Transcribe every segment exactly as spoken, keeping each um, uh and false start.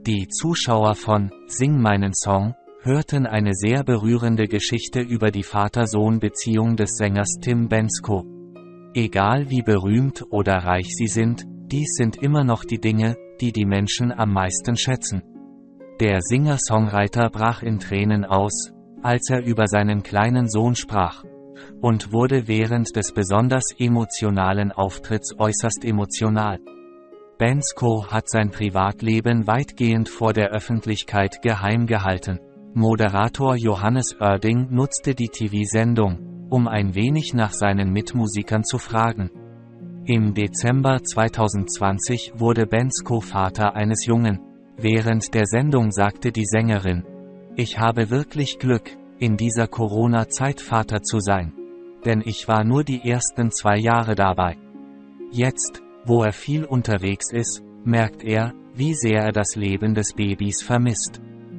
Die Zuschauer von Sing meinen Song hörten eine sehr berührende Geschichte über die Vater-Sohn-Beziehung des Sängers Tim Bendzko. Egal wie berühmt oder reich sie sind, dies sind immer noch die Dinge, die die Menschen am meisten schätzen. Der Singer-Songwriter brach in Tränen aus, als er über seinen kleinen Sohn sprach, und wurde während des besonders emotionalen Auftritts äußerst emotional. Bendzko hat sein Privatleben weitgehend vor der Öffentlichkeit geheim gehalten. Moderator Johannes Oerding nutzte die T V-Sendung, um ein wenig nach seinen Mitmusikern zu fragen. Im Dezember zweitausendzwanzig wurde Bendzko Vater eines Jungen. Während der Sendung sagte die Sängerin: „Ich habe wirklich Glück, in dieser Corona-Zeit Vater zu sein. Denn ich war nur die ersten zwei Jahre dabei. Jetzt, wo er viel unterwegs ist, merkt er, wie sehr er das Leben des Babys vermisst."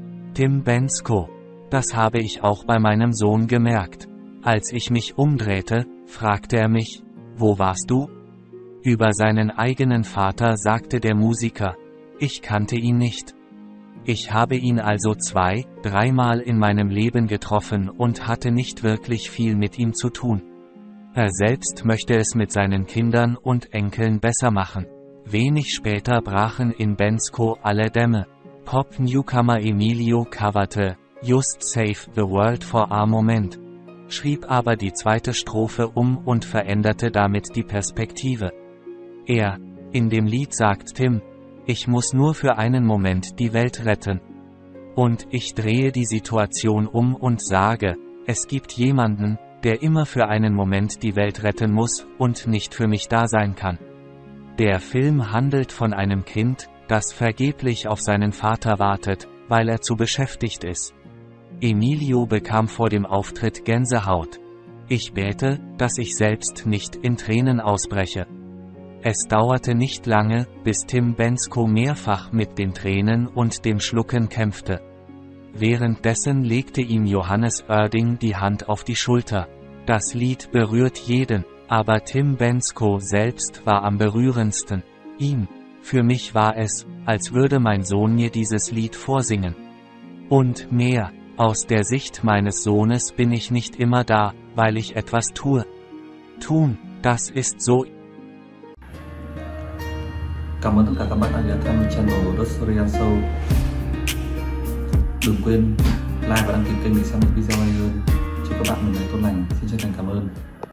Tim Bendzko: „Das habe ich auch bei meinem Sohn gemerkt. Als ich mich umdrehte, fragte er mich: »Wo warst du?" Über seinen eigenen Vater sagte der Musiker: „Ich kannte ihn nicht. Ich habe ihn also zwei, dreimal in meinem Leben getroffen und hatte nicht wirklich viel mit ihm zu tun." Er selbst möchte es mit seinen Kindern und Enkeln besser machen. Wenig später brachen in Bendzko alle Dämme. Pop-Newcomer Emilio coverte "Just Save the World" for a Moment, schrieb aber die zweite Strophe um und veränderte damit die Perspektive. Er, in dem Lied sagt Tim: „Ich muss nur für einen Moment die Welt retten. Und ich drehe die Situation um und sage, es gibt jemanden, der immer für einen Moment die Welt retten muss und nicht für mich da sein kann." Der Film handelt von einem Kind, das vergeblich auf seinen Vater wartet, weil er zu beschäftigt ist. Emilio bekam vor dem Auftritt Gänsehaut. „Ich bete, dass ich selbst nicht in Tränen ausbreche." Es dauerte nicht lange, bis Tim Bendzko mehrfach mit den Tränen und dem Schlucken kämpfte. Währenddessen legte ihm Johannes Oerding die Hand auf die Schulter. Das Lied berührt jeden, aber Tim Bendzko selbst war am berührendsten. Ihm: „Für mich war es, als würde mein Sohn mir dieses Lied vorsingen. Und mehr, aus der Sicht meines Sohnes bin ich nicht immer da, weil ich etwas tue. Tun, das ist so." Cảm ơn tất cả các bạn đã ghé thăm channel The Surya Show. Đừng quên like và đăng ký kênh để xem những video hay hơn. Chúc các bạn một ngày tốt lành. Xin chân thành cảm ơn.